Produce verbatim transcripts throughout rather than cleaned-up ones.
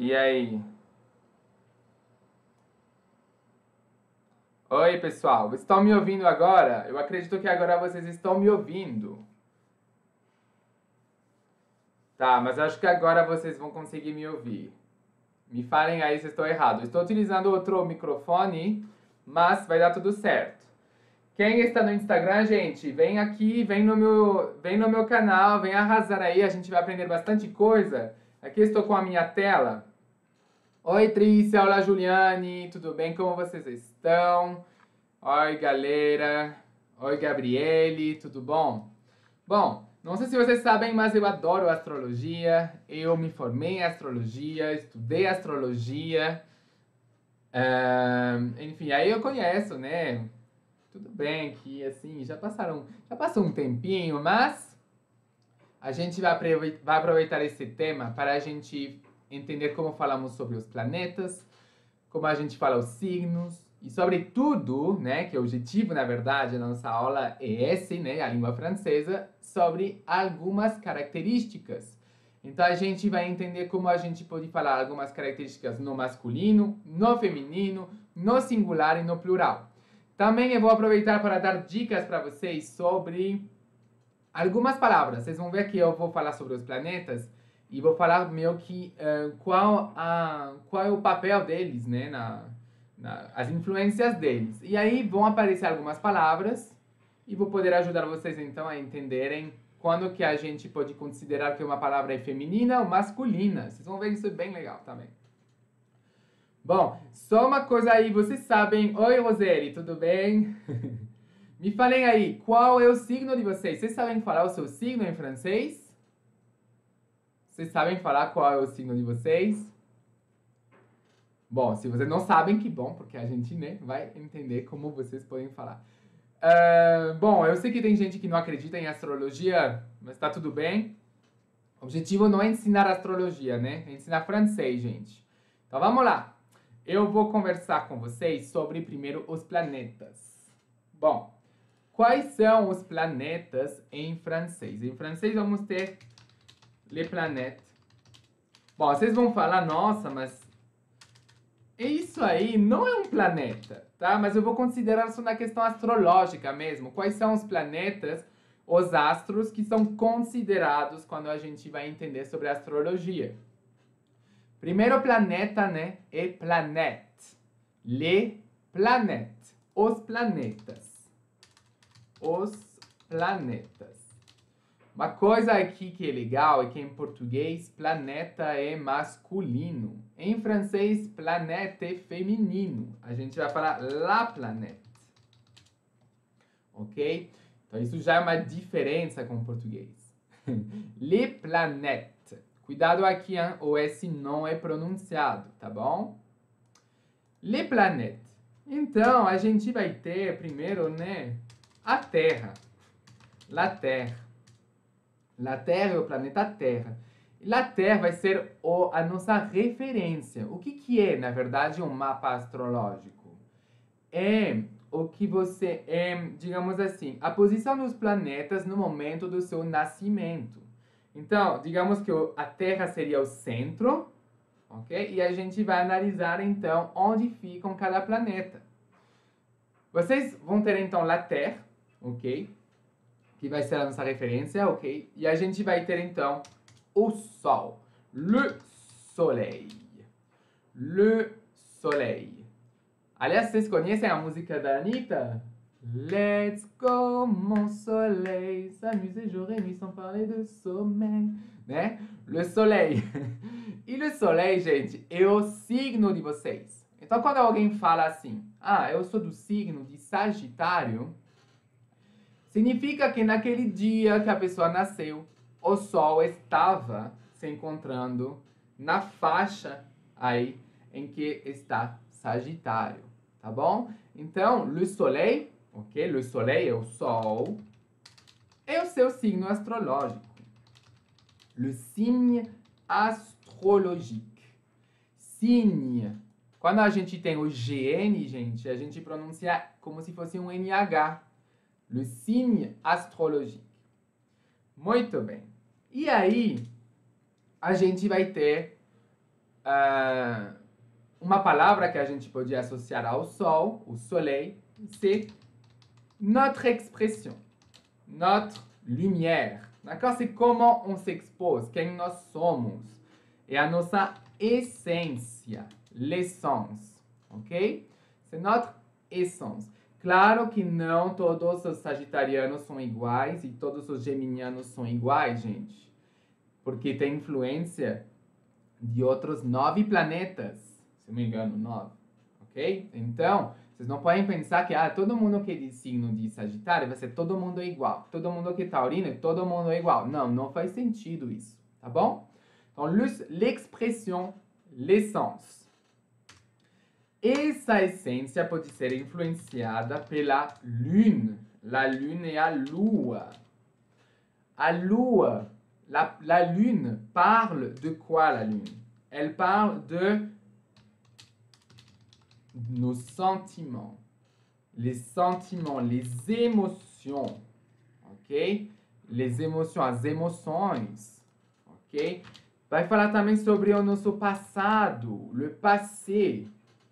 E aí? Oi, pessoal. Vocês estão me ouvindo agora? Eu acredito que agora vocês estão me ouvindo. Tá, mas acho que agora vocês vão conseguir me ouvir. Me falem aí se estou errado. Estou utilizando outro microfone, mas vai dar tudo certo. Quem está no Instagram, gente, vem aqui, vem no meu, vem no meu canal, vem arrasar aí, a gente vai aprender bastante coisa. Aqui estou com a minha tela. Oi, Trícia, olá, Juliane, tudo bem? Como vocês estão? Oi, galera. Oi, Gabriele, tudo bom? Bom, não sei se vocês sabem, mas eu adoro astrologia. Eu me formei em astrologia, estudei astrologia. Ahn, enfim, aí eu conheço, né? Tudo bem que, assim, já passaram, já passou um tempinho, mas a gente vai aprove- vai aproveitar esse tema para a gente entender como falamos sobre os planetas, como a gente fala os signos e sobretudo, né, que o objetivo, na verdade, da nossa aula é esse, né, a língua francesa, sobre algumas características. Então a gente vai entender como a gente pode falar algumas características no masculino, no feminino, no singular e no plural. Também eu vou aproveitar para dar dicas para vocês sobre algumas palavras. Vocês vão ver que eu vou falar sobre os planetas e vou falar meio que uh, qual, a, qual é o papel deles, né, na, na, as influências deles. E aí vão aparecer algumas palavras e vou poder ajudar vocês então a entenderem quando que a gente pode considerar que uma palavra é feminina ou masculina. Vocês vão ver isso é bem legal também. Bom, só uma coisa aí, vocês sabem... Oi, Roseli, tudo bem? Me falem aí, qual é o signo de vocês? Vocês sabem falar o seu signo em francês? Vocês sabem falar qual é o signo de vocês? Bom, se vocês não sabem, que bom, porque a gente, né, vai entender como vocês podem falar. Uh, bom, eu sei que tem gente que não acredita em astrologia, mas tá tudo bem. O objetivo não é ensinar astrologia, né? É ensinar francês, gente. Então vamos lá. Eu vou conversar com vocês sobre, primeiro, os planetas. Bom, quais são os planetas em francês? Em francês vamos ter les planètes. Bom, vocês vão falar, nossa, mas isso aí não é um planeta, tá? Mas eu vou considerar isso na questão astrológica mesmo. Quais são os planetas, os astros que são considerados quando a gente vai entender sobre astrologia? Primeiro planeta, né, é planète. Les planètes. Os planetas. Os planetas. Uma coisa aqui que é legal é que em português, planeta é masculino. Em francês, planète é feminino. A gente vai falar la planète. Ok? Então isso já é uma diferença com o português. Les planètes. Cuidado aqui, hein? O S não é pronunciado, tá bom? Les planètes. Então, a gente vai ter primeiro, né, a Terra. La Terre. La Terre é o planeta Terra. E La Terre vai ser o, a nossa referência. O que, que é, na verdade, um mapa astrológico? É o que você... É, digamos assim, a posição dos planetas no momento do seu nascimento. Então, digamos que a Terra seria o centro, ok? E a gente vai analisar, então, onde ficam cada planeta. Vocês vão ter, então, la Terre, ok? Que vai ser a nossa referência, ok? E a gente vai ter, então, o Sol. Le Soleil. Le Soleil. Aliás, vocês conhecem a música da Anitta? Let's go, mon soleil, s'amuser jour et nuit sans parler de sommeil, né? Le soleil. E le soleil, gente, é o signo de vocês. Então, quando alguém fala assim, ah, eu sou do signo de Sagitário, significa que naquele dia que a pessoa nasceu, o Sol estava se encontrando na faixa aí em que está Sagitário, tá bom? Então, le soleil... Ok? Le soleil é o sol. É o seu signo astrológico. Le signe astrologique. Signe. Quando a gente tem o G N, gente, a gente pronuncia como se fosse um N H. Le signe astrologique. Muito bem. E aí, a gente vai ter uh, uma palavra que a gente pode associar ao sol, o soleil, c'est notre expression, notre lumière. D'accord? C'est comment on s'expose, quem nós somos. É a nossa essência, l'essence, ok? C'est notre essence. Claro que não todos os sagitarianos são iguais e todos os geminianos são iguais, gente. Porque tem influência de outros nove planetas, se não me engano, nove, ok? Então, vocês não podem pensar que ah, todo mundo que é de signo de Sagitário vai ser todo mundo igual. Todo mundo que é taurino, todo mundo é igual. Não, não faz sentido isso, tá bom? Então, l'expression, l'essence. Essa essência pode ser influenciada pela lune. La lune é a lua. A lua, la, la lune parle de quoi la lune? Elle parle de nos sentiments. Les sentiments, les émotions. Ok? Les émotions, as emoções. Ok? Vai falar também sobre o nosso passado, le passé.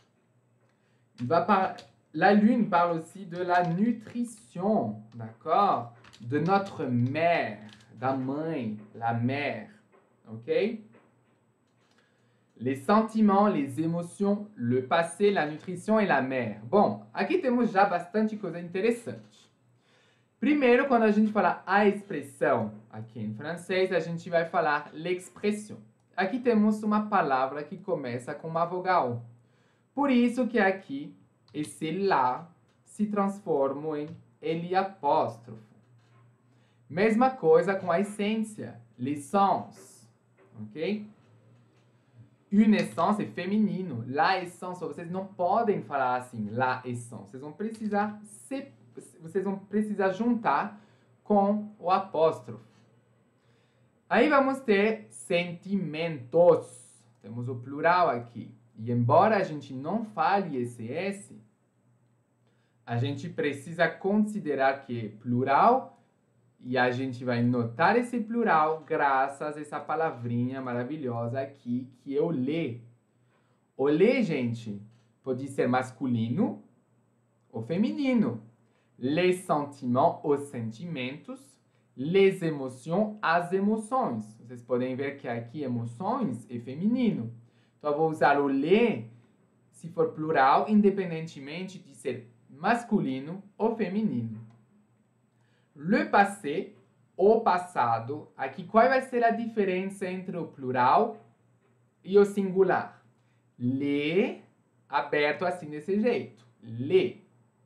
Va la lune parle aussi de la nutrition, d'accord? De notre mère, da mãe, la mère, ok? Les sentiments, les émotions, le passé, la nutrition e la mère. Bom, aqui temos já bastante coisa interessante. Primeiro, quando a gente fala a expressão, aqui em francês, a gente vai falar l'expression. Aqui temos uma palavra que começa com uma vogal. Por isso que aqui, esse lá se transforma em ele apóstrofo. Mesma coisa com a essência, l'essence, ok? Une essence é feminino, la essence, vocês não podem falar assim, la essence. Vocês vão precisar se, vocês vão precisar juntar com o apóstrofo. Aí vamos ter sentimentos. Temos o plural aqui. E embora a gente não fale esse S, a gente precisa considerar que é plural e a gente vai notar esse plural graças a essa palavrinha maravilhosa aqui, que é o lê. O lê, gente, pode ser masculino ou feminino. Les sentiments, os sentimentos. Les émotions, as emoções. Vocês podem ver que aqui emoções é feminino. Então, eu vou usar o lê se for plural, independentemente de ser masculino ou feminino. Le passé, o passado. Aqui, qual vai ser a diferença entre o plural e o singular? Le, aberto assim desse jeito. Le.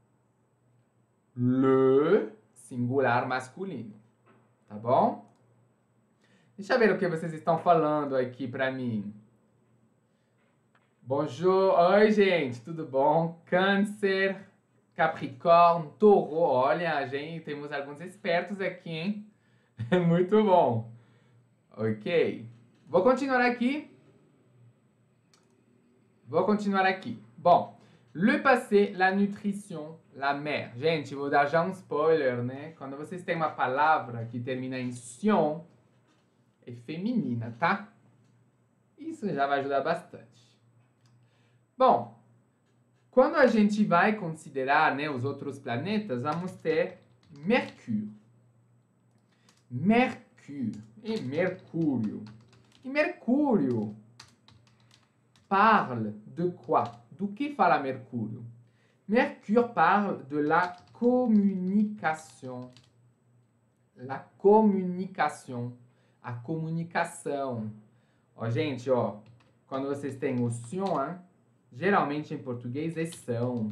Le, singular masculino. Tá bom? Deixa eu ver o que vocês estão falando aqui pra mim. Bonjour, oi gente, tudo bom? Câncer, Capricórnio, Touro, olha, gente, temos alguns espertos aqui, hein? Muito bom. Ok, vou continuar aqui. Vou continuar aqui. Bom, le passé, la nutrition, la mère. Gente, vou dar já um spoiler, né? Quando vocês têm uma palavra que termina em sion, é feminina, tá? Isso já vai ajudar bastante. Bom, quando a gente vai considerar, né, os outros planetas, vamos ter Mercúrio. Mercúrio e Mercúrio. E Mercúrio parle de quoi? Do que fala Mercúrio? Mercure parle de la communication. La communication. A comunicação. Ó, gente, ó, quando vocês têm o sion, hein? Geralmente em português é são.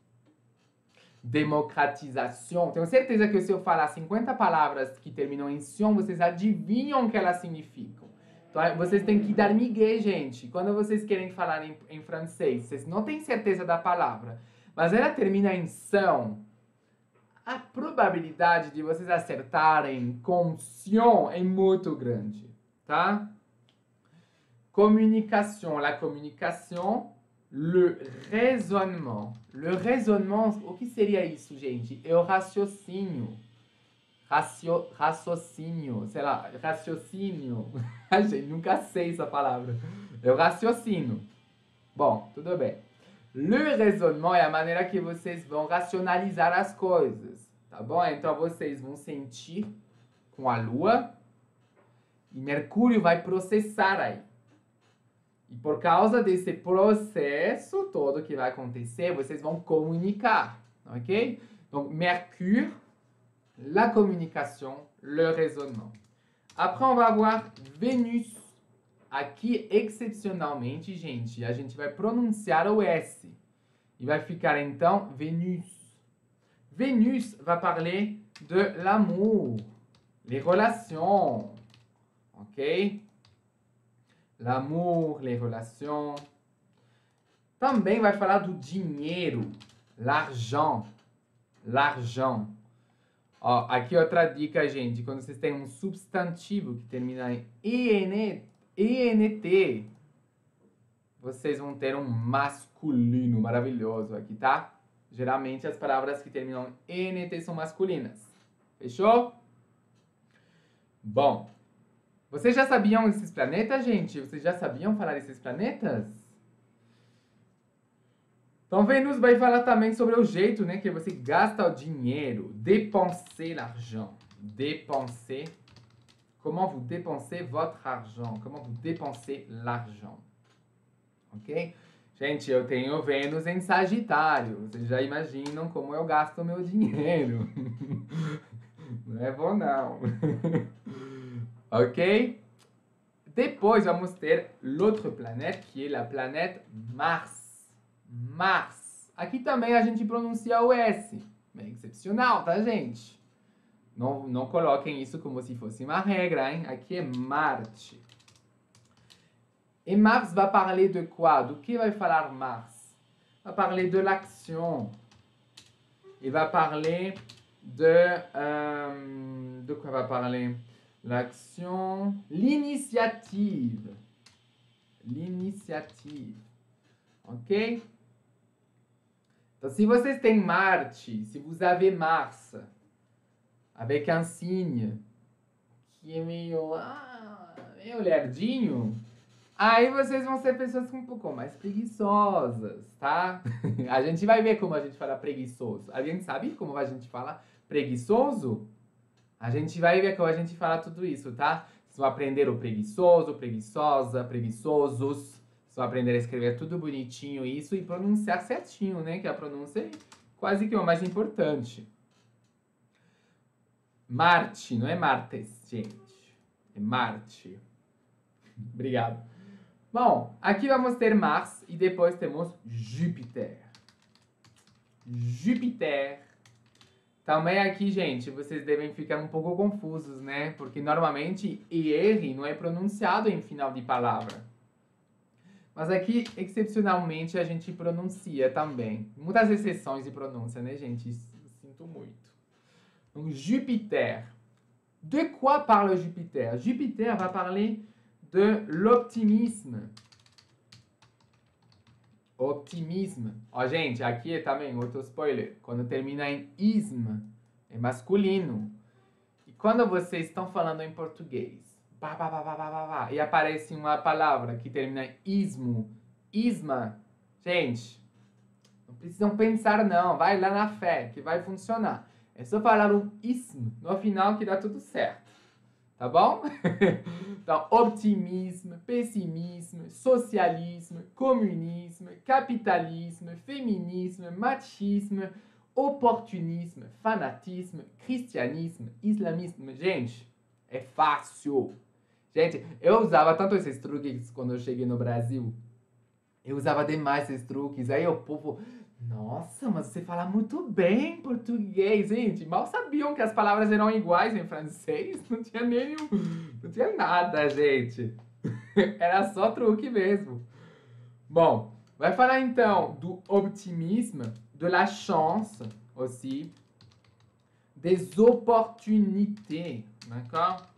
Democratização. Tenho certeza que se eu falar cinquenta palavras que terminam em sion, vocês adivinham o que elas significam. Então, vocês têm que dar migué, gente. Quando vocês querem falar em, em francês, vocês não têm certeza da palavra, mas ela termina em são. A probabilidade de vocês acertarem com sion é muito grande, tá? Communication. La communication. Le raisonnement. Le raisonnement, o que seria isso, gente? É o raciocínio. Racio, raciocínio, sei lá, raciocínio. Gente, nunca sei essa palavra. Eu raciocino. Bom, tudo bem. Le raisonnement é a maneira que vocês vão racionalizar as coisas, tá bom? Então vocês vão sentir com a Lua e Mercúrio vai processar aí. E por causa desse processo todo que vai acontecer, vocês vão comunicar, ok? Donc, Mercure, la communication, le raisonnement. Après, on va voir Vénus. Aqui, excepcionalmente, gente, a gente vai pronunciar o S. E vai ficar, então, Vénus. Vénus va parler de l'amour, les relations, ok? L'amour, les relations. Também vai falar do dinheiro, l'argent, l'argent. Ó, aqui outra dica, gente, quando vocês têm um substantivo que termina em en, ent, vocês vão ter um masculino maravilhoso aqui, tá? Geralmente as palavras que terminam em ent são masculinas. Fechou? Bom, vocês já sabiam esses planetas, gente? Vocês já sabiam falar desses planetas? Então, Vênus vai falar também sobre o jeito, né, que você gasta o dinheiro. Dépenser l'argent. Dépenser. Comment vous dépensez votre argent? Comment vous dépensez l'argent? Ok? Gente, eu tenho Vênus em Sagitário. Vocês já imaginam como eu gasto meu dinheiro. Não é bom, não. Ok? Depois, vamos ter l'autre planète, que é la planète Mars. Mars. Aqui também a gente pronuncia o S. Bem excepcional, tá, gente? Não, não coloquem isso como se fosse uma regra, hein? Aqui é Marte. E Mars vai parler de quoi? Do que vai falar Mars? Vai parler de l'action. Il va parler de... Euh, de quoi va parler? L'action... L'initiative. L'initiative. Ok? Então, se vocês têm Marte, se vous avez Mars, avec un signe que é meio, ah, meio lerdinho, aí vocês vão ser pessoas um pouco mais preguiçosas, tá? A gente vai ver como a gente fala preguiçoso. Alguém sabe como a gente fala preguiçoso? A gente vai ver como a gente fala tudo isso, tá? Vocês vão aprender o preguiçoso, preguiçosa, preguiçosos. Vocês vão aprender a escrever tudo bonitinho isso e pronunciar certinho, né? Que a pronúncia é quase que o mais importante. Marte, não é Martes, gente. É Marte. Obrigado. Bom, aqui vamos ter Mars e depois temos Júpiter. Júpiter. Também aqui, gente, vocês devem ficar um pouco confusos, né? Porque normalmente E R não é pronunciado em final de palavra. Mas aqui, excepcionalmente, a gente pronuncia também. Muitas exceções de pronúncia, né, gente? Sinto muito. Donc, Júpiter. De quoi parle Júpiter? Júpiter va parler de l'optimisme. Optimisme. Ó, gente, aqui também outro spoiler. Quando termina em ism, é masculino. E quando vocês estão falando em português, Bah, bah, bah, bah, bah, bah, bah, e aparece uma palavra que termina em ismo, isma. Gente, não precisam pensar não, vai lá na fé que vai funcionar. É só falar um ism no final que dá tudo certo. Tá bom? Então, optimisme, pessimisme, socialisme, comunisme, capitalisme, feminisme, machisme, oportunisme, fanatisme, cristianisme, islamisme. Gente, é fácil. Gente, eu usava tanto esses truques quando eu cheguei no Brasil. Eu usava demais esses truques. Aí o povo... Nossa, mas você fala muito bem português, gente. Mal sabiam que as palavras eram iguais em francês. Não tinha nenhum... Não tinha nada, gente. Era só truque mesmo. Bom, vai falar então do optimisme, de la chance aussi, des opportunités, d'accord?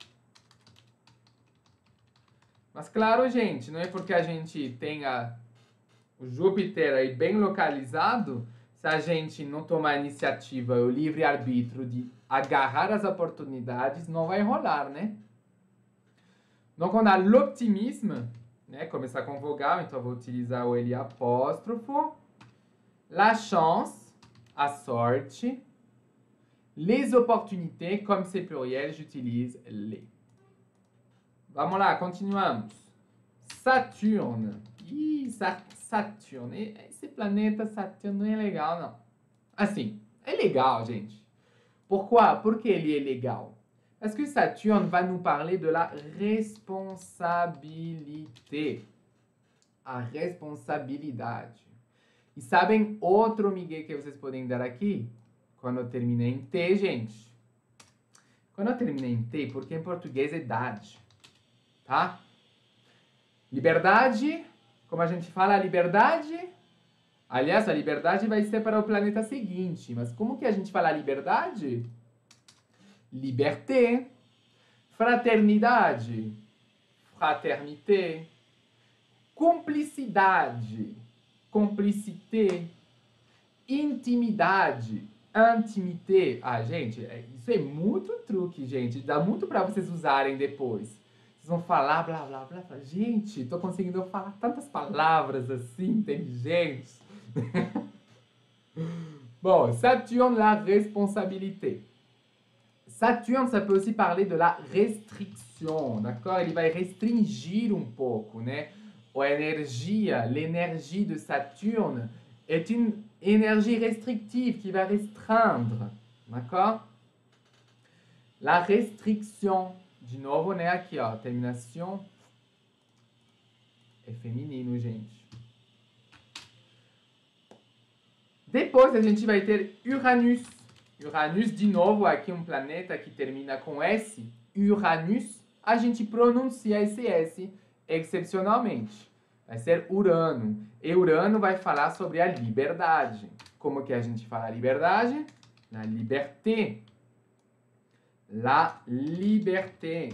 Mas claro, gente, não é porque a gente tenha o Júpiter aí bem localizado, se a gente não tomar a iniciativa, o livre-arbítrio de agarrar as oportunidades, não vai rolar, né? Donc, on a l'optimisme, né? Começar com vogal, então eu vou utilizar o L apóstrofo. La chance, a sorte. Les opportunités, comme c'est pluriel, j'utilise les. Vamos lá, continuamos. Saturne. Ih, Saturne. Esse planeta Saturne não é legal, não. Assim, é legal, gente. Pourquoi? Por que ele é legal? Parce que Saturne va nous parler de la responsabilité. A responsabilidade. E sabem outro migué que vocês podem dar aqui? Quando eu terminei em T, gente. Quando eu terminei em T, porque em português é idade. Tá? Liberdade. Como a gente fala liberdade? Aliás, a liberdade vai ser para o planeta seguinte. Mas como que a gente fala liberdade? Liberté. Fraternidade. Fraternité. Cumplicidade. Complicité. Intimidade. Intimité. Ah, gente, isso é muito truque, gente. Dá muito para vocês usarem depois. Vocês vão falar, blá, blá, blá, blá. Gente, tô conseguindo falar tantas palavras assim, inteligentes. Bon, Saturne, la responsabilité. Saturne, ça peut aussi parler de la restriction, d'accord? Ele vai restringir um pouco, né? A energia, l'énergie de Saturne est une énergie restrictive qui va restreindre, d'accord? La restriction, de novo, né? Aqui, ó, terminação é feminino, gente. Depois a gente vai ter Uranus. Uranus, de novo, aqui um planeta que termina com S. Uranus, a gente pronuncia esse S excepcionalmente. Vai ser Urano. E Urano vai falar sobre a liberdade. Como que a gente fala liberdade? La liberté. La liberté.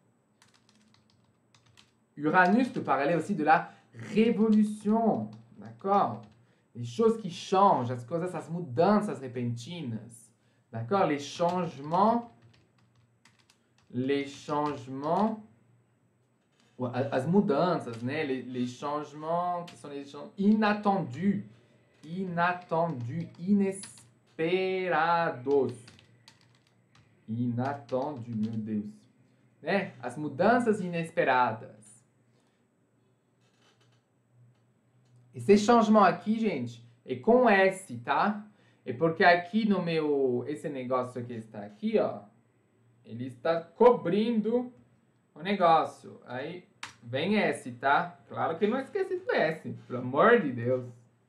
Uranus peut parler aussi de la révolution. D'accord? Les choses qui changent, as coisas, as mudanças repentinas. D'accord? Les changements. Les changements. As mudanças, né? Les, les changements, que são les changements inattendus. Inattendus. Inesperados. Inattendu, meu Deus. Né? As mudanças inesperadas. Esse changement aqui, gente, é com S, tá? É porque aqui no meu... Esse negócio que está aqui, ó. Ele está cobrindo o negócio. Aí vem S, tá? Claro que não esqueci do S. Pelo amor de Deus.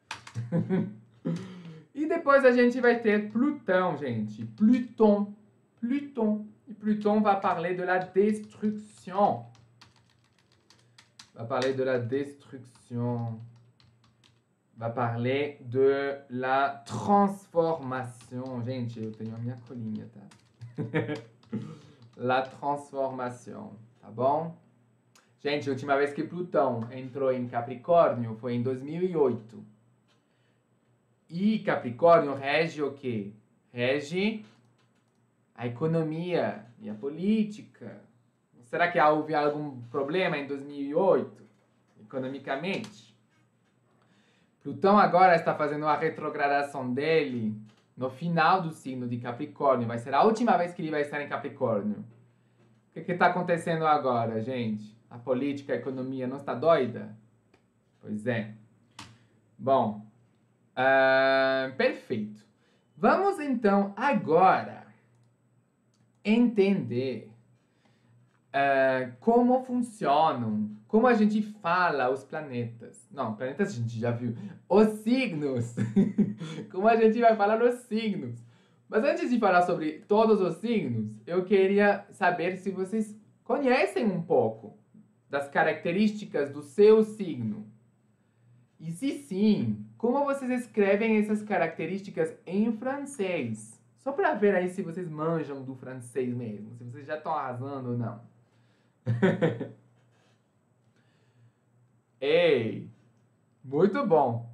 E depois a gente vai ter Plutão, gente. Pluton. Pluton. E Pluton vai parler de la destruction. Vai parler de la destruction. Vai parler de la transformation. Gente, eu tenho a minha colinha, tá? La transformation, tá bom? Gente, a última vez que Plutão entrou em Capricórnio foi em dois mil e oito. E Capricórnio rege o quê? Rege a economia e a política. Será que houve algum problema em dois mil e oito, economicamente? Plutão agora está fazendo a retrogradação dele no final do signo de Capricórnio. Vai ser a última vez que ele vai estar em Capricórnio. O que está acontecendo agora, gente? A política, a economia não está doida? Pois é. Bom, uh, perfeito. Vamos então agora entender uh, como funcionam, como a gente fala os planetas. Não, planetas a gente já viu. Os signos. Como a gente vai falar os signos. Mas antes de falar sobre todos os signos, eu queria saber se vocês conhecem um pouco das características do seu signo. E se sim, como vocês escrevem essas características em francês? Só para ver aí se vocês manjam do francês mesmo, se vocês já estão arrasando ou não. Ei, muito bom.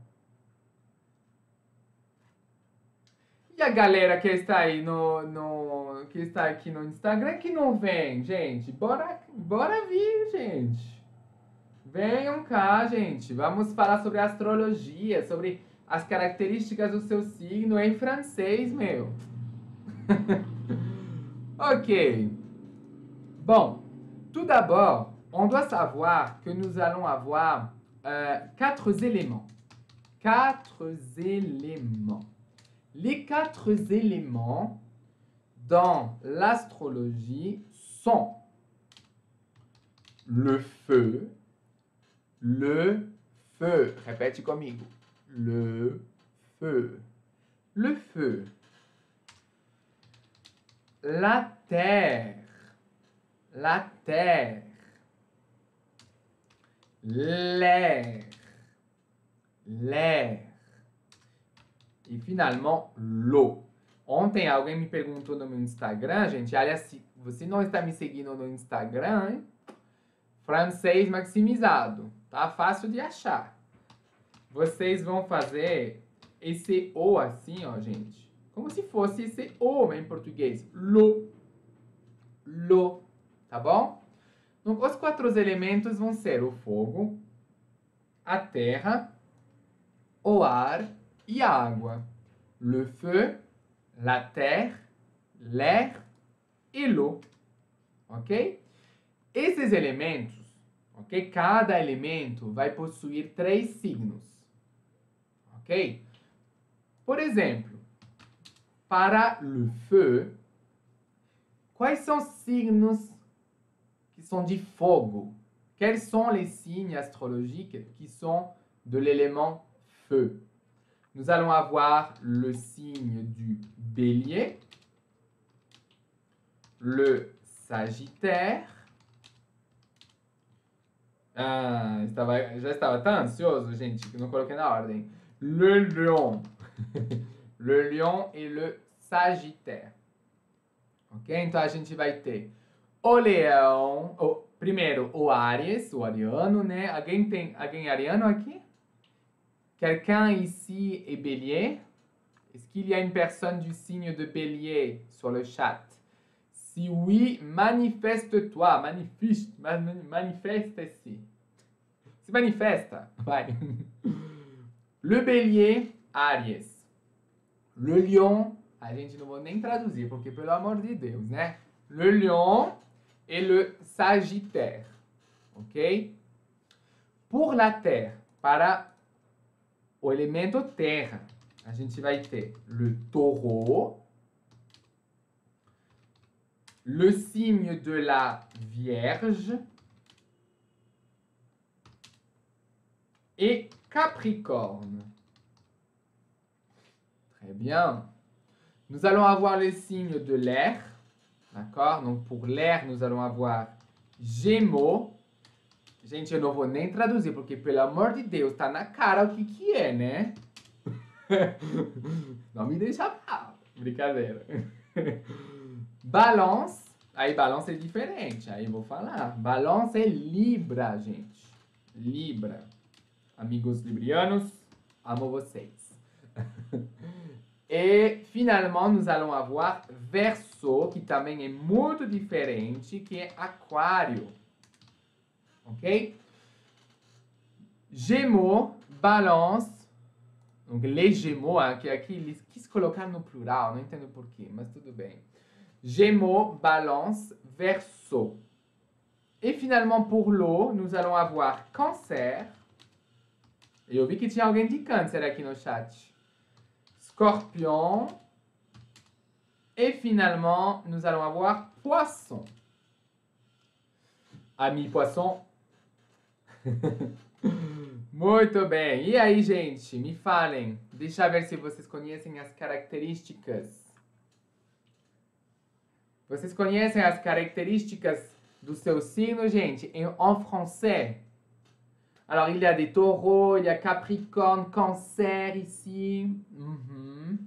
E a galera que está aí no, no que está aqui no Instagram que não vem, gente, bora, bora vir, gente. Venham cá, gente. Vamos falar sobre astrologia, sobre as características do seu signo em francês, meu. Ok. Bon, tout d'abord, on doit savoir que nous allons avoir euh, quatre éléments. Quatre éléments. Les quatre éléments dans l'astrologie sont le feu, le feu. Répète comigo. Le feu. Le feu. La terre. La terre. L'air. L'air. E finalement, l'eau. Ontem alguém me perguntou no meu Instagram, gente, aliás, se você não está me seguindo no Instagram, hein? Francês maximizado. Tá fácil de achar. Vocês vão fazer esse O assim, ó, gente. Como se fosse esse O em português. L'eau. L'eau. Tá bom? Então, os quatro elementos vão ser o fogo, a terra, o ar e a água. Le feu, la terre, l'air e l'eau. Ok? Esses elementos, ok? Cada elemento vai possuir três signos. Ok? Por exemplo, para le feu, quais são os signos qui sont de fogo? Quels sont les signes astrologiques qui sont de l'élément feu? Nous allons avoir le signe du Bélier, le Sagittaire. Ah, estava, já estava tão ansioso, gente, que não coloquei na ordem. Le Lion. Le Lion et le Sagittaire. Ok? Então a gente vai ter o Leão. Oh, primeiro, o Áries, o ariano, né? Alguém tem alguém ariano aqui? Quelqu'un ici est bélier? Est-ce qu'il y a une personne du signe de bélier sur le chat? Si oui, manifeste-toi. Manifeste, manifeste-se. Se manifesta. Vai. Le bélier, Áries. Le lion, a gente não vou nem traduzir, porque pelo amor de Deus, né? Le lion et le Sagittaire. Ok? Pour la terre, para o elemento terra, a gente vai ter le taureau, le signe de la Vierge et Capricorne. Très bien. Nous allons avoir le signe de l'air. D'accord? Donc, pour l'air, nous allons avoir Gémeaux. Gente, eu não vou nem traduzir, porque, pelo amor de Deus, tá na cara o que que é, né? Não me deixa mal. Brincadeira. Balance. Aí, balance é diferente. Aí, eu vou falar. Balance é Libra, gente. Libra. Amigos librianos, amo vocês. Et finalement, nous allons avoir Verseau, que também é muito diferente, que é Aquário. Ok? Gémeaux, Balance. Donc, les Gémeaux, hein, que aqui eles quis colocar no plural, não entendo porquê, mas tudo bem. Gémeaux, Balance, Verseau. Et finalement, pour l'eau, nous allons avoir Cancer. Eu vi que tinha alguém de Câncer aqui no chat. Scorpion. Et finalement, nous allons avoir Poisson. Ami Poisson. Muito bem. E aí, gente? Me falem. Deixa eu ver se vocês conhecem as características. Vocês conhecem as características do seu signo, gente, em, en français? Alors, il y a des taureaux, il y a Capricorne, Cancer ici. Uhum.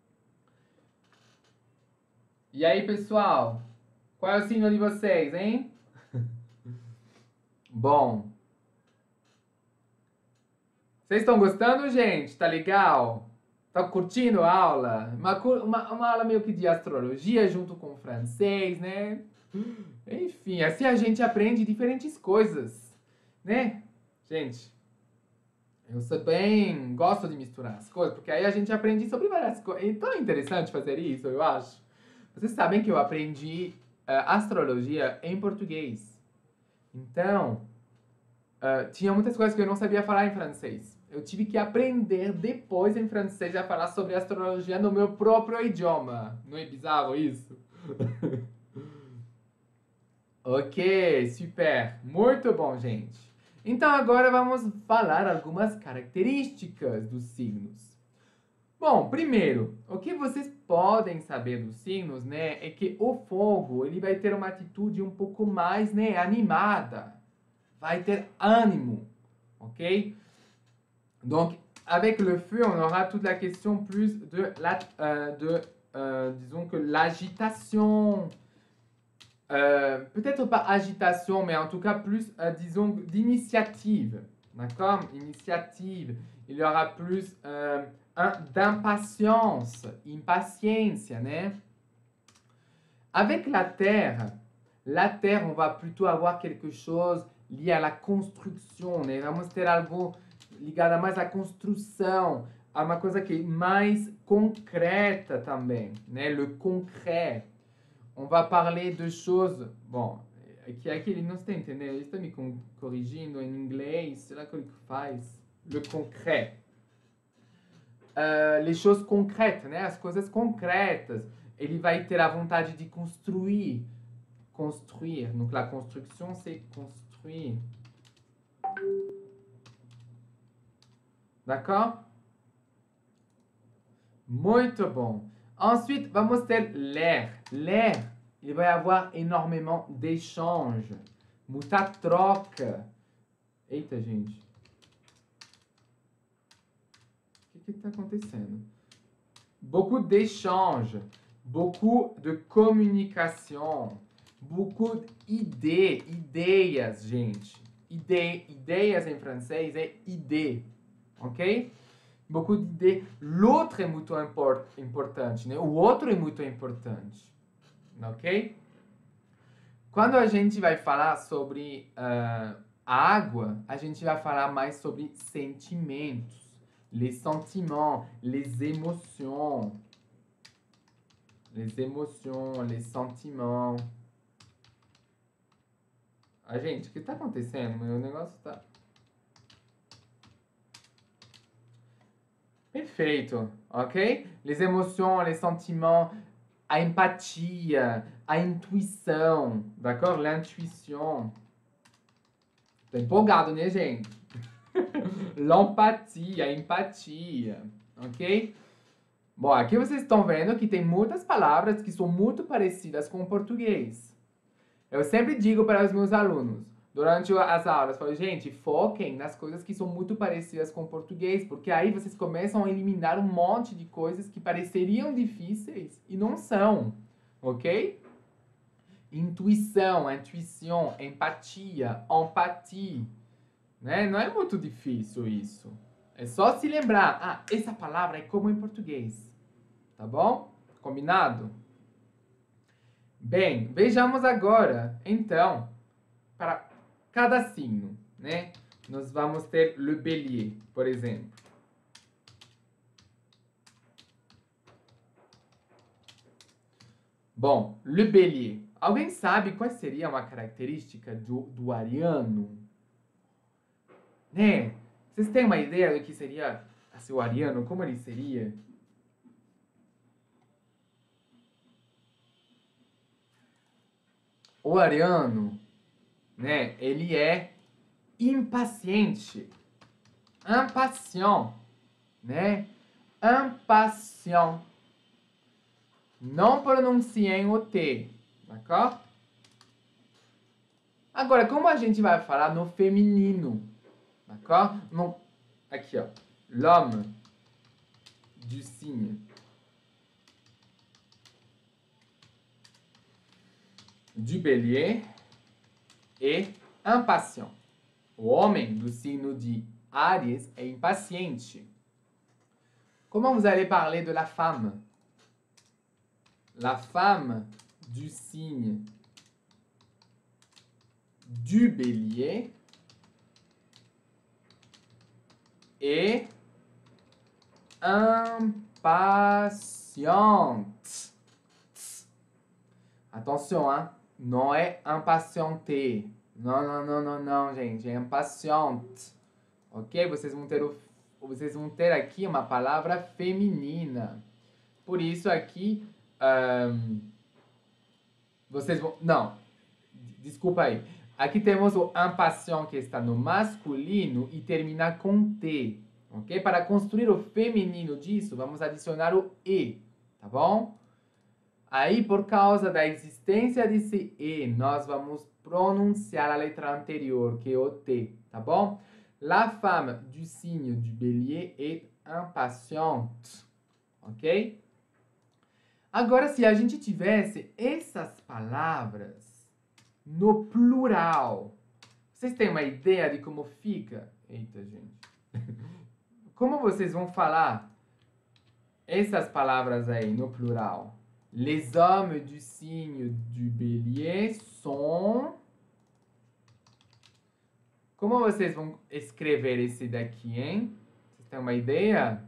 E aí, pessoal? Qual é o signo de vocês, hein? Bom. Vocês estão gostando, gente? Tá legal? Tá curtindo a aula? Uma, uma, uma aula meio que de astrologia junto com o francês, né? Enfim, assim a gente aprende diferentes coisas, né? Gente, eu sou bem... Gosto de misturar as coisas, porque aí a gente aprende sobre várias coisas. É tão interessante fazer isso, eu acho. Vocês sabem que eu aprendi uh, astrologia em português. Então, uh, tinha muitas coisas que eu não sabia falar em francês. Eu tive que aprender depois em francês a falar sobre astrologia no meu próprio idioma. Não é bizarro isso? Ok, super. Muito bom, gente. Então agora vamos falar algumas características dos signos. Bom, primeiro, o que vocês podem saber dos signos, né, é que o fogo, ele vai ter uma atitude um pouco mais, né, animada. Vai ter ânimo, ok? Donc, avec le feu, on aura toute la question plus de, la, euh, de euh, disons que l'agitation, euh, peut-être pas agitation, mais en tout cas plus, euh, disons, d'initiative, d'accord? Initiative. Il y aura plus euh, d'impatience, impatiência, né? Avec la terre, la terre, on va plutôt avoir quelque chose lié à la construction, né? Vamos ter algo ligado mais à construção, a uma coisa que é mais concreta também, né? Le concret. On va parler de choses... Bom, aqui, aqui ele não está entendendo, ele está me corrigindo em inglês, será que ele faz? Le concret. Uh, les choses concrètes, né? As coisas concretas. Ele vai ter a vontade de construir. Construire. Donc la construction, c'est construire. D'accord? Muito bom. Ensuite, vamos ter l'air. L'air, il va y avoir énormément d'échanges. Muita troca. Eita, gente. O que está acontecendo? Beaucoup d'échanges. Beaucoup de communication. Beaucoup d'idées. Ideias, gente. Ide, ideias em francês é idée. Ok? Beaucoup d'idées. L'autre é muito import, importante, né? O outro é muito importante. Ok? Quando a gente vai falar sobre uh, água, a gente vai falar mais sobre sentimentos. Les sentiments, les émotions. Les émotions, les sentiments. Ah, gente, o que está acontecendo? Meu negócio está... Perfeito, ok? Les émotions, les sentiments, a empatia, a intuição, d'accord? L'intuition. Tô empolgado, né, gente? L'empatia, a empatia, ok? Bom, aqui vocês estão vendo que tem muitas palavras que são muito parecidas com o português. Eu sempre digo para os meus alunos, durante as aulas, falo, gente, foquem nas coisas que são muito parecidas com o português, porque aí vocês começam a eliminar um monte de coisas que pareceriam difíceis e não são, ok? Intuição, intuição, empatia, empatia, né? Não é muito difícil isso. É só se lembrar, ah, essa palavra é como em português, tá bom? Combinado? Bem, vejamos agora, então, para cada signo, né? Nós vamos ter le bélier, por exemplo. Bom, le bélier. Alguém sabe qual seria uma característica do, do ariano? Né? Vocês têm uma ideia do que seria assim, o ariano? Como ele seria? O ariano, né? Ele é impaciente. Impatient, né? Impatient. Não pronunciem o T, d'accord? Agora, como a gente vai falar no feminino, d'accord? No, aqui, ó. L'homme du signe du bélier est impatient. O homem do signo de Áries é impaciente. Comment vous allez parler de la femme? La femme du signe du bélier e impatiente. Attention, hein? Não é impatiente. Não, não, não, não, não, gente. É impatiente. Ok? Vocês vão ter, o, vocês vão ter aqui uma palavra feminina. Por isso aqui... Um, vocês vão... Não. Desculpa aí. Aqui temos o impatient que está no masculino e termina com T. Ok? Para construir o feminino disso, vamos adicionar o E. Tá bom? Aí, por causa da existência desse E, nós vamos pronunciar a letra anterior, que é o T. Tá bom? La femme du signe du bélier est impatiente. Ok? Agora, se a gente tivesse essas palavras no plural, vocês têm uma ideia de como fica? Eita, gente. Como vocês vão falar essas palavras aí no plural? Les hommes du signe du bélier sont... Como vocês vão escrever esse daqui, hein? Vocês têm uma ideia?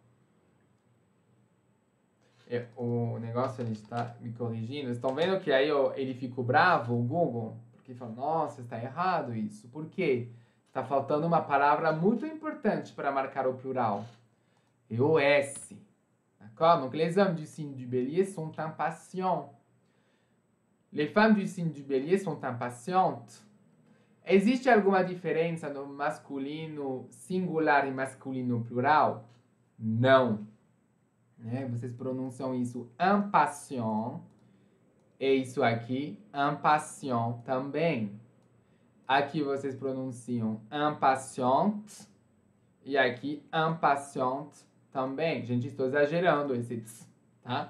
É, o negócio ele está me corrigindo. Estão vendo que aí ó, ele ficou bravo, o Google? Porque ele fala, nossa, está errado isso. Por quê? Está faltando uma palavra muito importante para marcar o plural. É o S. D'accord? Donc, les hommes du signe du bélier sont impatients. Les femmes du signe du bélier sont impatientes. Existe alguma diferença no masculino singular e masculino plural? Não. Né? Vocês pronunciam isso impatient. E isso aqui, impatient também. Aqui vocês pronunciam impatiente. E aqui, impatiente também. Gente, estou exagerando esse tss, tá?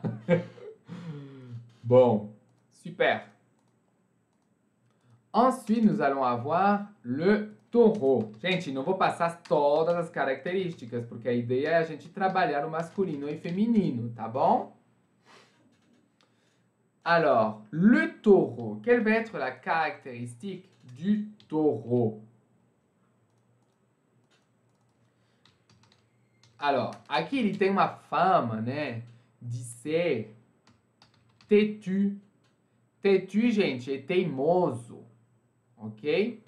Bon, super. Ensuite, nous allons avoir le taureau. Gente, não vou passar todas as características, porque a ideia é a gente trabalhar o masculino e feminino, tá bom? Alors, le taureau. Quelle va être la caractéristique du taureau? Alors, aqui ele tem uma fama, né, de ser têtu. Têtu, gente, é teimoso, ok?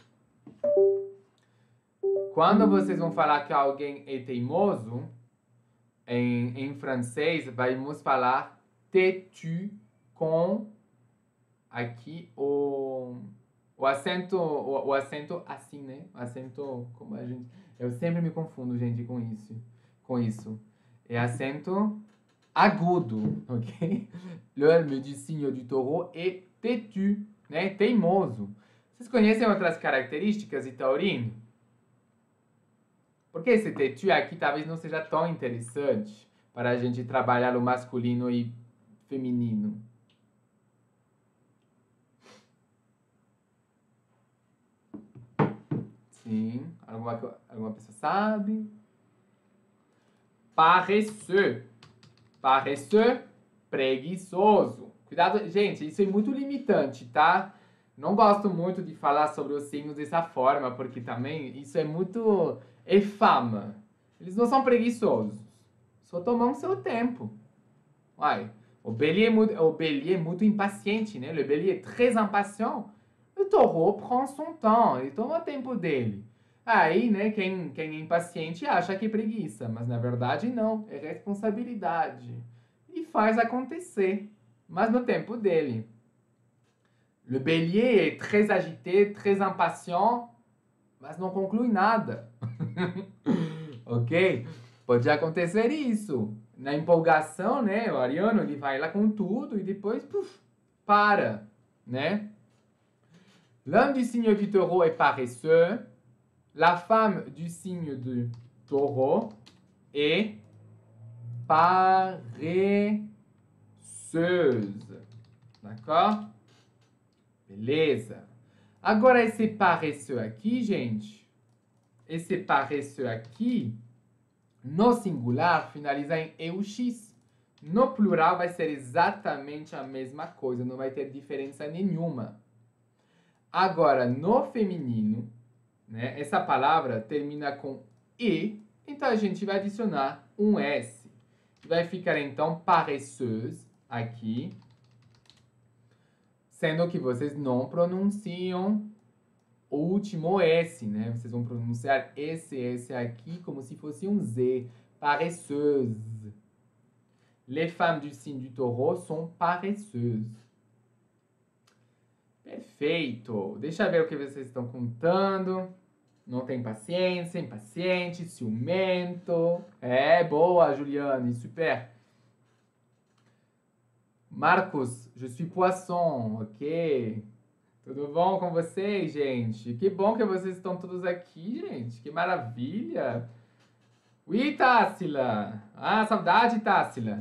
Quando vocês vão falar que alguém é teimoso, em, em francês, vamos falar têtu com aqui o, o acento, o, o acento assim, né? O acento, como a gente... Eu sempre me confundo, gente, com isso. Com isso. É acento agudo, ok? L'homme du signe du taureau est têtu, né? Teimoso. Vocês conhecem outras características de taurino? Porque esse têtu aqui talvez não seja tão interessante para a gente trabalhar o masculino e feminino. Sim, alguma, alguma pessoa sabe? Paresseux. Paresseux, preguiçoso. Cuidado, gente, isso é muito limitante, tá? Não gosto muito de falar sobre os signos dessa forma, porque também isso é muito... é fama. Eles não são preguiçosos. Só tomam seu tempo. Uai, o bélier é muito, o bélier é muito impaciente, né? Le bélier é très impatient. O taureau prend son temps. Ele toma o tempo dele. Aí, né, quem, quem é impaciente acha que é preguiça, mas na verdade não, é responsabilidade. E faz acontecer, mas no tempo dele. Le bélier est très agité, très impatient, mas não conclui nada. Ok? Pode acontecer isso. Na empolgação, né, o ariano ele vai lá com tudo e depois, puf, para, né? L'homme du signe du taureau est paresseux. La femme du signe du taureau est paresseuse. D'accord? Beleza. Agora, esse paresseux aqui, gente, esse paresseux aqui, no singular, finaliza em E U X. No plural, vai ser exatamente a mesma coisa, não vai ter diferença nenhuma. Agora, no feminino, né, essa palavra termina com E, Então a gente vai adicionar um S. Vai ficar então paresseuse aqui. Sendo que vocês não pronunciam o último S, né? Vocês vão pronunciar esse S aqui como se fosse um Z. Paresseuse. Les femmes du signe du taureau sont paresseuses. Perfeito. Deixa eu ver o que vocês estão contando. Não tem paciência, impaciente, ciumento. É, boa, Juliane, super. Marcos, je suis poisson, ok. Tudo bom com vocês, gente? Que bom que vocês estão todos aqui, gente. Que maravilha. Ui, Tássila. Ah, saudade, Tássila.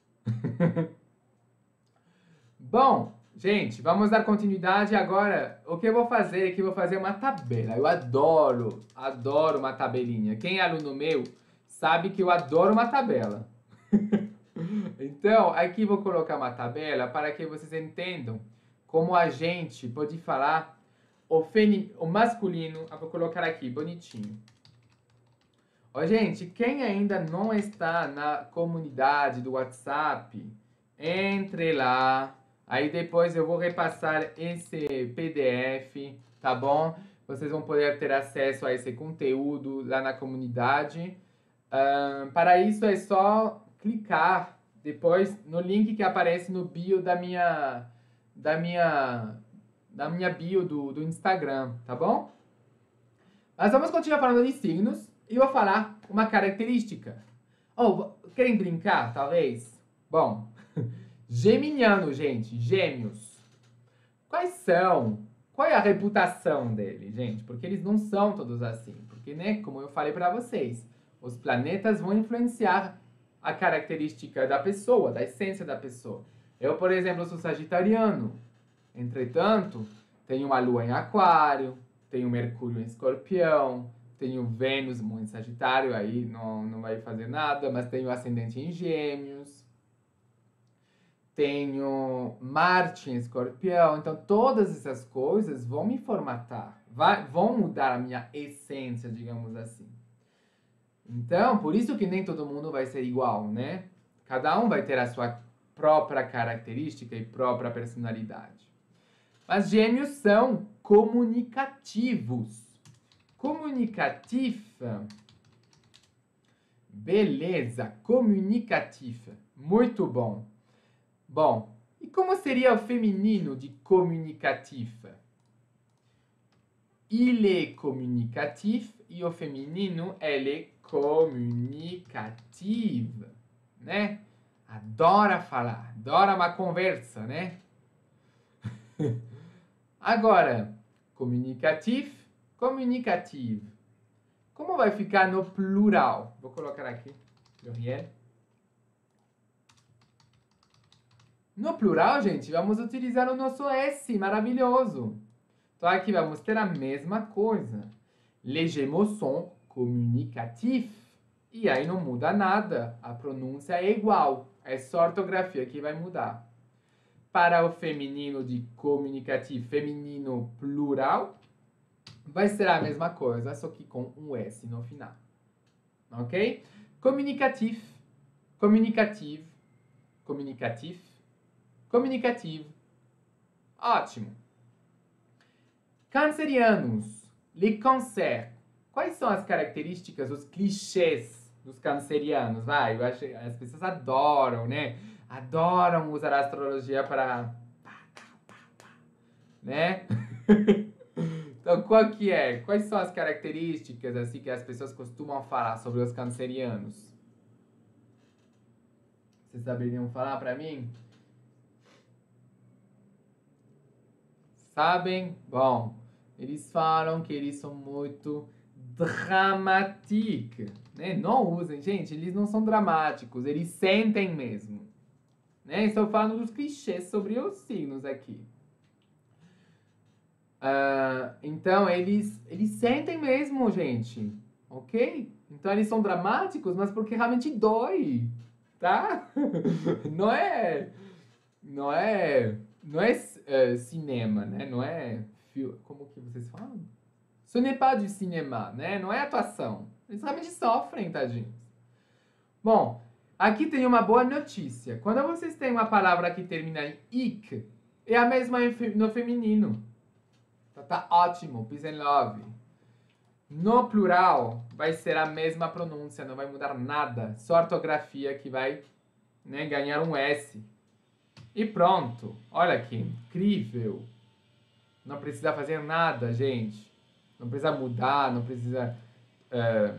Bom, gente, vamos dar continuidade agora. O que eu vou fazer é que eu vou fazer uma tabela. Eu adoro, adoro uma tabelinha. Quem é aluno meu sabe que eu adoro uma tabela. Então, aqui vou colocar uma tabela para que vocês entendam como a gente pode falar o, femi o masculino. Eu vou colocar aqui, bonitinho. Ó, gente, quem ainda não está na comunidade do WhatsApp, entre lá. Aí depois eu vou repassar esse P D F, tá bom? Vocês vão poder ter acesso a esse conteúdo lá na comunidade. Uh, para isso é só clicar depois no link que aparece no bio da minha da minha da minha bio do, do Instagram, tá bom? Mas vamos continuar falando de signos e eu vou falar uma característica. Oh, querem brincar, talvez? Bom, geminiano, gente, gêmeos. Quais são? Qual é a reputação deles, gente? Porque eles não são todos assim. Porque, né, como eu falei para vocês, os planetas vão influenciar a característica da pessoa, da essência da pessoa. Eu, por exemplo, sou sagitariano. Entretanto, tenho uma lua em aquário, tenho Mercúrio em escorpião, tenho Vênus em sagitário, aí não, não vai fazer nada, mas tenho ascendente em gêmeos. Tenho Marte em escorpião. Então, todas essas coisas vão me formatar, vai, vão mudar a minha essência, digamos assim. Então, por isso que nem todo mundo vai ser igual, né? Cada um vai ter a sua própria característica e própria personalidade. Mas gêmeos são comunicativos. Comunicativa. Beleza, comunicativa. Muito bom. Bom, e como seria o feminino de comunicativa? Il est communicatif e o feminino, elle est comunicative, né? Adora falar, adora uma conversa, né? Agora, comunicatif, comunicative. Como vai ficar no plural? Vou colocar aqui, pluriel. No plural, gente, vamos utilizar o nosso S, maravilhoso. Então aqui vamos ter a mesma coisa. Les Gémeaux sont communicatifs. E aí não muda nada. A pronúncia é igual. É só a ortografia que vai mudar. Para o feminino de comunicativo, feminino plural, vai ser a mesma coisa, só que com um S no final. Ok? Comunicatif, comunicative, comunicatif, comunicativo. Ótimo. Cancerianos, les cancers. Quais são as características, os clichês dos cancerianos? Vai, eu acho, as pessoas adoram, né? Adoram usar a astrologia para... né? Então, qual que é? Quais são as características assim que as pessoas costumam falar sobre os cancerianos? Vocês saberiam falar para mim? Sabem? Bom, eles falam que eles são muito dramáticos, né? Não usem, gente, eles não são dramáticos, eles sentem mesmo, né? Estou falando dos clichês sobre os signos aqui. Uh, então, eles, eles sentem mesmo, gente, ok? Então, eles são dramáticos, mas porque realmente dói, tá? Não é... Não é... Não é uh, cinema, né? Não é... Como que vocês falam? Ce n'est pas du cinéma, né? Não é atuação. Eles realmente sofrem, tadinhos. Bom, aqui tem uma boa notícia. Quando vocês têm uma palavra que termina em ik, é a mesma no feminino. Então tá ótimo, peace and love. No plural, vai ser a mesma pronúncia, não vai mudar nada. Só a ortografia que vai, né, ganhar um S. E pronto. Olha que incrível. Não precisa fazer nada, gente. Não precisa mudar, não precisa... Uh,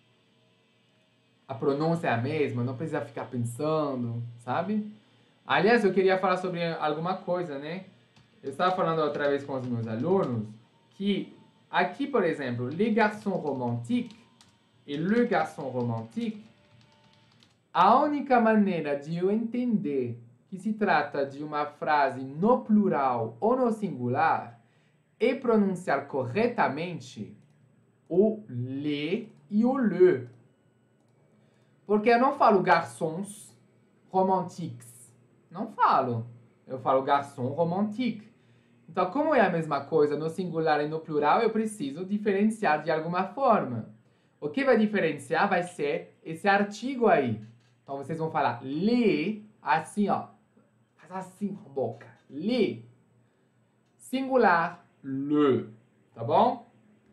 a pronúncia é a mesma, não precisa ficar pensando, sabe? Aliás, eu queria falar sobre alguma coisa, né? Eu estava falando outra vez com os meus alunos que aqui, por exemplo, les garçons romantiques e le garçon romantique, a única maneira de eu entender que se trata de uma frase no plural ou no singular é pronunciar corretamente o le e o le. Porque eu não falo garçons romantiques. Não falo. Eu falo garçon romantique. Então, como é a mesma coisa no singular e no plural, eu preciso diferenciar de alguma forma. O que vai diferenciar vai ser esse artigo aí. Então, vocês vão falar le, assim, ó. Faz assim com a boca. Le. Singular, le. Tá bom?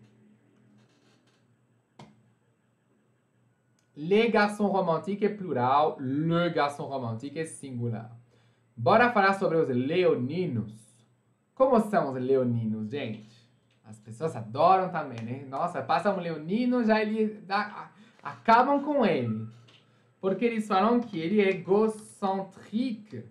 Les garçons romantiques é plural, le garçon romantique é singular. Bora falar sobre os leoninos. Como são os leoninos, gente? As pessoas adoram também, né? Nossa, passa um leonino, já ele dá, acabam com ele. Porque eles falam que ele é egocentrique.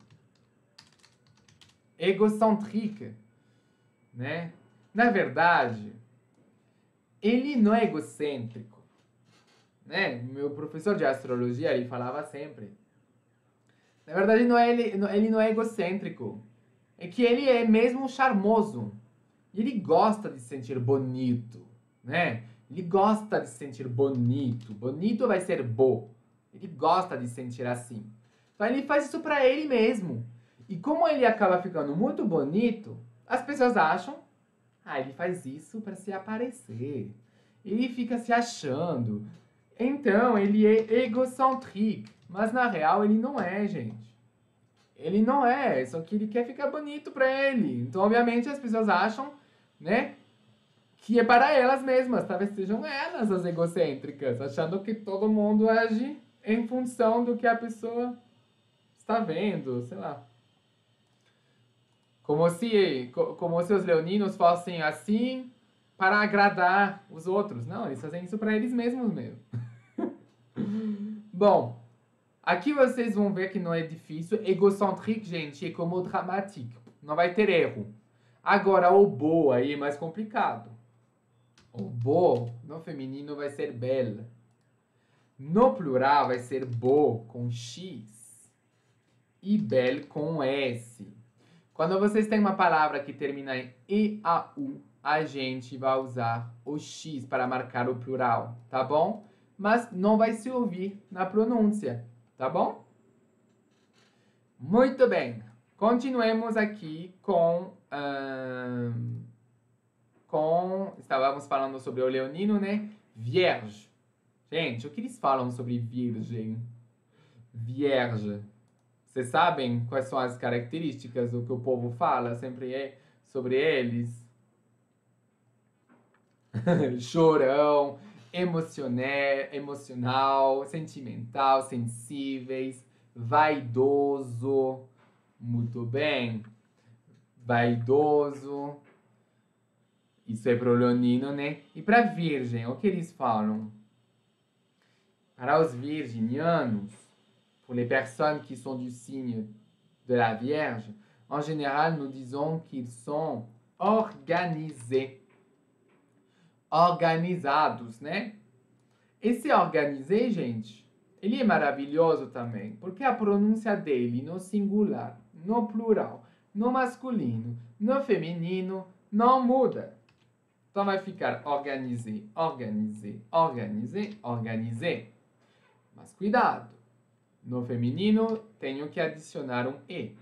Egocentrique, né? Na verdade, ele não é egocêntrico. Né? Meu professor de astrologia, ele falava sempre. Na verdade, não é ele, ele não é egocêntrico. É que ele é mesmo charmoso. E ele gosta de se sentir bonito, né? Ele gosta de se sentir bonito. Bonito vai ser bo. Ele gosta de se sentir assim. Então ele faz isso pra ele mesmo. E como ele acaba ficando muito bonito, as pessoas acham, ah, ele faz isso pra se aparecer. Ele fica se achando. Então, ele é egocentrique. Mas na real, ele não é, gente. Ele não é, só que ele quer ficar bonito pra ele. Então, obviamente, as pessoas acham, né, que é para elas mesmas. Talvez sejam elas as egocêntricas, achando que todo mundo age em função do que a pessoa está vendo, sei lá. Como se, como se os leoninos fossem assim para agradar os outros. Não, eles fazem isso para eles mesmos mesmo. Bom, aqui vocês vão ver que não é difícil. Egocentrique, gente, é como dramatique. Não vai ter erro. Agora, o beau aí é mais complicado. O beau, no feminino, vai ser belle. No plural, vai ser beau, com X. E belle, com S. Quando vocês têm uma palavra que termina em E A U, a gente vai usar o X para marcar o plural, tá bom? Mas não vai se ouvir na pronúncia, tá bom? Muito bem. Continuemos aqui com... Hum, com... Estávamos falando sobre o leonino, né? Vierge. Gente, o que eles falam sobre virgem? Vierge. Vocês sabem quais são as características do que o povo fala sempre é sobre eles? Chorão, emocioné, emocional, sentimental, sensíveis, vaidoso. Muito bem. Vaidoso. Isso é pro leonino, né? E para virgem, o que eles falam? Para os virginianos, pour les personnes qui sont du signe de la Vierge, en général, nous disons qu'ils sont organisés. Organizados, né? Esse organisé, gente, ele é maravilhoso também, porque a pronúncia dele no singular, no plural, no masculino, no feminino, não muda. Então vai ficar organisé, organisé, organisé, organisé. Mas cuidado! No feminino, tenho que adicionar um E.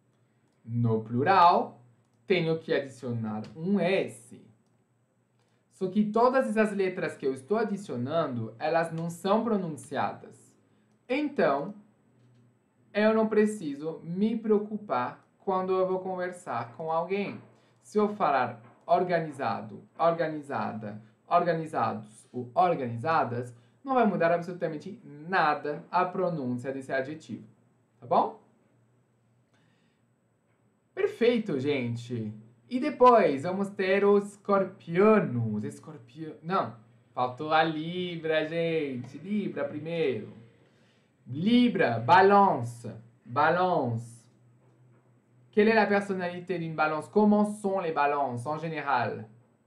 No plural, tenho que adicionar um S. Só que todas essas letras que eu estou adicionando, elas não são pronunciadas. Então, eu não preciso me preocupar quando eu vou conversar com alguém. Se eu falar organizado, organizada, organizados ou organizadas, não vai mudar absolutamente nada a pronúncia desse adjetivo. Tá bom? Perfeito, gente. E depois, vamos ter os escorpianos. Escorpião... Não, faltou a Libra, gente. Libra primeiro. Libra, balance. Balance. Quelle est la personnalité d'une balance? Comment sont les balances, en général?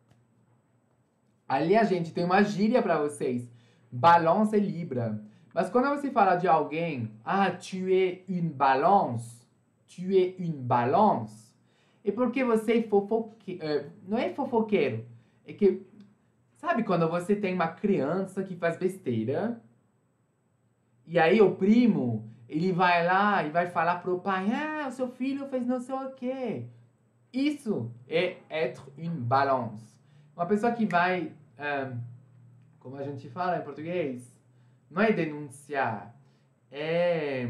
Ali a gente tem uma gíria para vocês. Balance é Libra. Mas quando você fala de alguém, ah, tu es une balance, tu es une balance, é porque você é fofoqueiro. Não é fofoqueiro. É que, sabe quando você tem uma criança que faz besteira? E aí o primo, ele vai lá e vai falar pro pai, ah, o seu filho fez não sei o quê. Isso é être une balance. Uma pessoa que vai, um, como a gente fala em português, não é denunciar, é...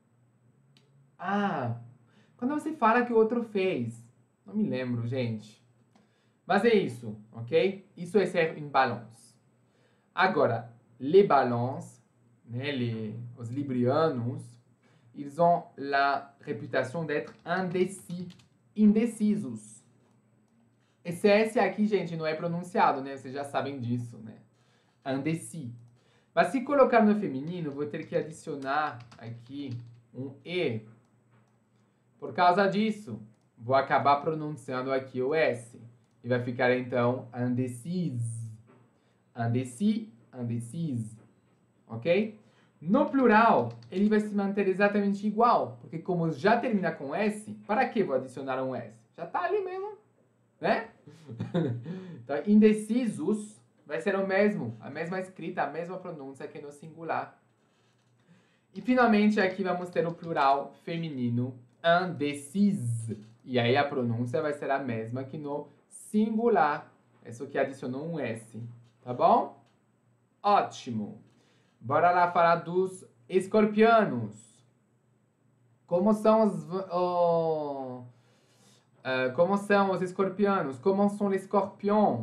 Ah, quando você fala que o outro fez. Não me lembro, gente. Mas é isso, ok? Isso é ser une balance. Agora, les balances, né, les, os librianos, ils ont la réputation d'être indécis, indecisos. Esse S aqui, gente, não é pronunciado, né? Vocês já sabem disso, né? Indécis. Mas se colocar no feminino, vou ter que adicionar aqui um E. Por causa disso, vou acabar pronunciando aqui o S. E vai ficar, então, indécis. Indécis, indécise. Ok? No plural, ele vai se manter exatamente igual. Porque como já termina com S, para que vou adicionar um S? Já tá ali mesmo, né? Então, indecisos vai ser o mesmo. A mesma escrita, a mesma pronúncia que no singular. E finalmente aqui vamos ter o plural feminino, indécise. E aí a pronúncia vai ser a mesma que no singular. É só que adicionou um S. Tá bom? Ótimo. Bora lá falar dos escorpianos. Como são os... Oh, uh, como são os escorpianos? Como são les scorpions?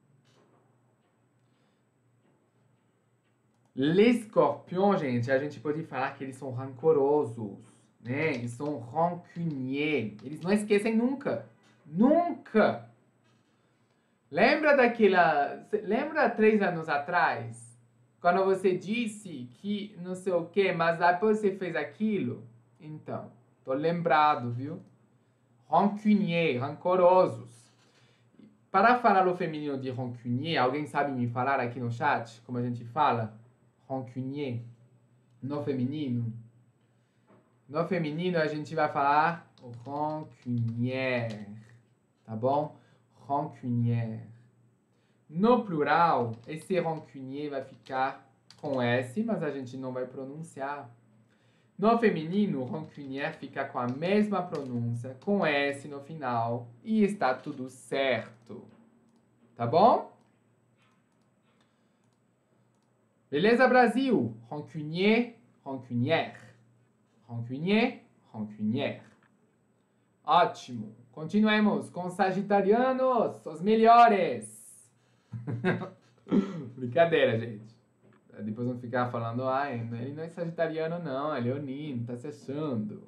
Les scorpions, gente, a gente pode falar que eles são rancorosos, né? Eles são rancuniers. Eles não esquecem nunca. Nunca! Lembra daquela... Lembra três anos atrás? Quando você disse que não sei o quê, mas depois você fez aquilo? Então, tô lembrado, viu? Rancunier, rancorosos. Para falar o feminino de rancunier, alguém sabe me falar aqui no chat como a gente fala? Rancunier. No feminino. No feminino a gente vai falar rancunier. Tá bom? Rancunier. No plural, esse rancunier vai ficar com S, mas a gente não vai pronunciar. No feminino, rancunier fica com a mesma pronúncia, com S no final, e está tudo certo. Tá bom? Beleza, Brasil? Rancunier, rancunière. Rancunier, rancunière. Ótimo. Continuemos com sagitarianos, os melhores. Brincadeira, gente. Depois vão ficar falando, ah, ele não é sagitariano não, é leonino, tá se achando.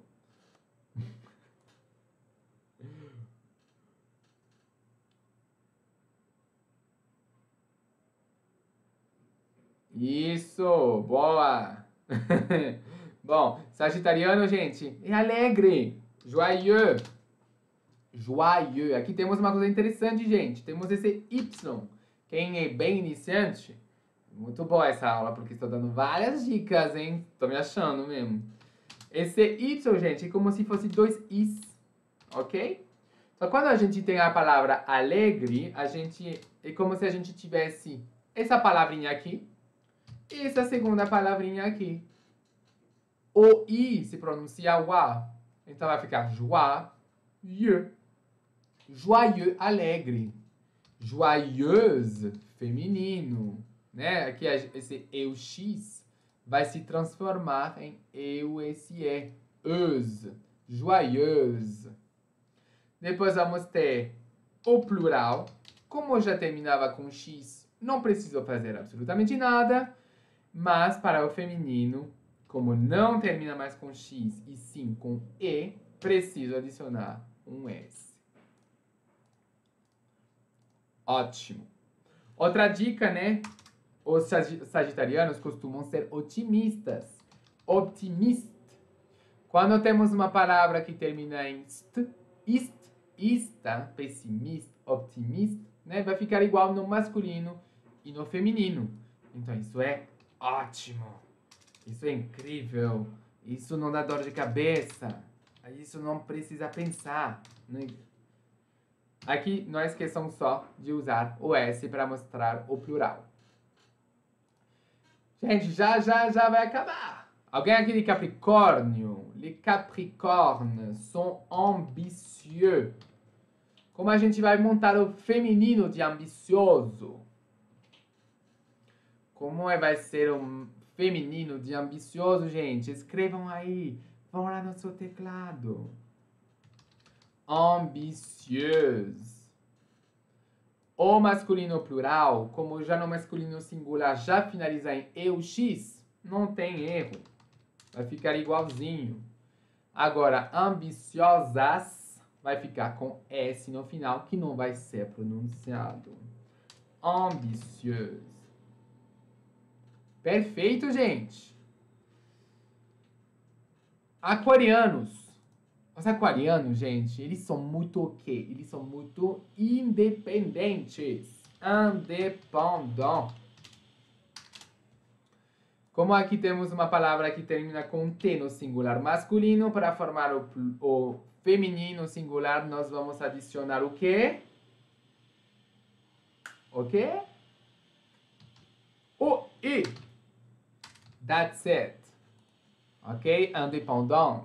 Isso, boa. Bom, sagitariano, gente, é alegre, joyeux. Joyeux. Aqui temos uma coisa interessante, gente. Temos esse Y. Quem é bem iniciante, muito boa essa aula, porque estou dando várias dicas, hein? Tô me achando mesmo. Esse Y, gente, é como se fosse dois Is, ok? Então, quando a gente tem a palavra alegre, a gente é como se a gente tivesse essa palavrinha aqui e essa segunda palavrinha aqui. O I se pronuncia wa, então vai ficar joyeux. Joyeux, alegre. Joyeuse, feminino, né? Aqui esse eu x vai se transformar em eu esse e, euse, joyeuse. Depois vamos ter o plural. Como já terminava com x, não preciso fazer absolutamente nada. Mas para o feminino, como não termina mais com x e sim com e, preciso adicionar um s. Ótimo. Outra dica, né? Os sagitarianos costumam ser otimistas. Optimist. Quando temos uma palavra que termina em st, ist, ista, pessimista, optimista, né? Vai ficar igual no masculino e no feminino. Então isso é ótimo. Isso é incrível. Isso não dá dor de cabeça. Isso não precisa pensar. Aqui não esqueçam só de usar o S para mostrar o plural. Gente, já, já, já vai acabar. Alguém aqui de Capricórnio? Les Capricornes sont ambitieux. Como a gente vai montar o feminino de ambicioso? Como é, vai ser um feminino de ambicioso, gente? Escrevam aí. Vão lá no seu teclado. Ambicieuse. O masculino plural, como já no masculino singular já finaliza em eu x, não tem erro. Vai ficar igualzinho. Agora, ambiciosas vai ficar com S no final, que não vai ser pronunciado. Ambicieuse. Perfeito, gente. Aquarianos. Os aquarianos, gente, eles são muito o quê? Eles são muito independentes. Independent. Como aqui temos uma palavra que termina com T no singular masculino, para formar o, o feminino singular, nós vamos adicionar o quê? O quê? O I. That's it. Ok? Independent.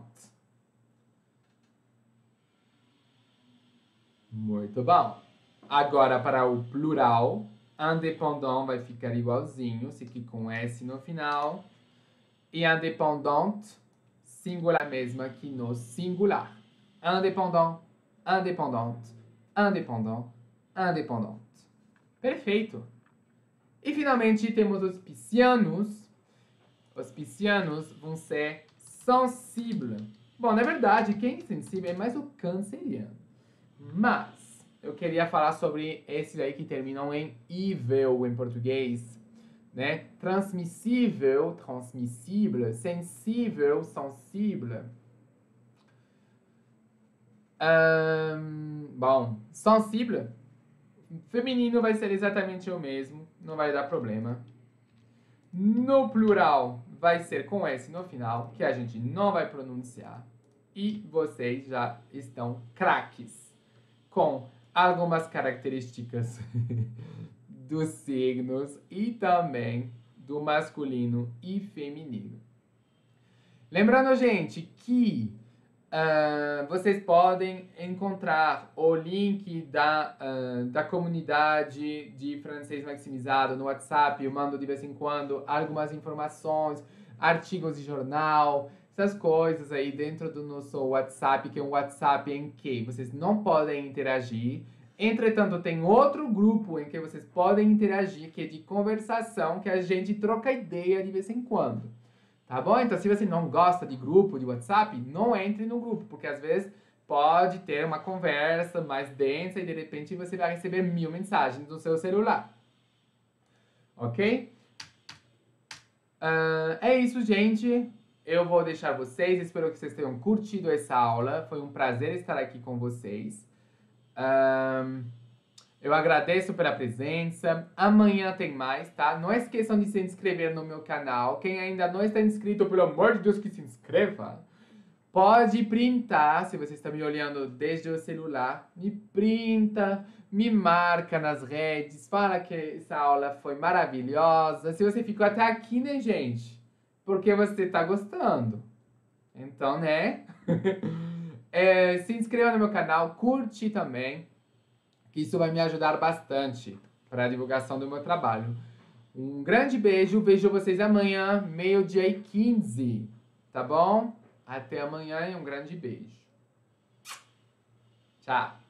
Muito bom. Agora, para o plural, indépendant vai ficar igualzinho, se aqui com S no final. E indépendante, singular mesmo aqui no singular. Indépendant, indépendante, indépendant, indépendante. Perfeito. E finalmente temos os piscianos. Os piscianos vão ser sensíveis. Bom, na verdade, quem é sensível é mais o canceriano. Mas eu queria falar sobre esse daí que terminam em ível em português, né? Transmissível, transmissível, sensível, sensível. Hum, bom, sensível, feminino vai ser exatamente o mesmo, não vai dar problema. No plural vai ser com S no final, que a gente não vai pronunciar. E vocês já estão craques com algumas características dos signos e também do masculino e feminino. Lembrando, gente, que uh, vocês podem encontrar o link da, uh, da comunidade de francês maximizado no WhatsApp. Eu mando de vez em quando algumas informações, artigos de jornal, essas coisas aí dentro do nosso WhatsApp, que é um WhatsApp em que vocês não podem interagir. Entretanto, tem outro grupo em que vocês podem interagir, que é de conversação, que a gente troca ideia de vez em quando. Tá bom? Então, se você não gosta de grupo, de WhatsApp, não entre no grupo, porque às vezes pode ter uma conversa mais densa e de repente você vai receber mil mensagens do seu celular. Ok? Uh, é isso, gente. Eu vou deixar vocês, espero que vocês tenham curtido essa aula. Foi um prazer estar aqui com vocês. Um, eu agradeço pela presença. Amanhã tem mais, tá? Não esqueçam de se inscrever no meu canal. Quem ainda não está inscrito, pelo amor de Deus, que se inscreva. Pode printar, se você está me olhando desde o celular. Me printa, me marca nas redes. Fala que essa aula foi maravilhosa. Se você ficou até aqui, né, gente? Porque você tá gostando. Então, né? é, se inscreva no meu canal, curte também. que isso vai me ajudar bastante para a divulgação do meu trabalho. Um grande beijo, vejo vocês amanhã, meio-dia e quinze, tá bom? Até amanhã e um grande beijo. Tchau!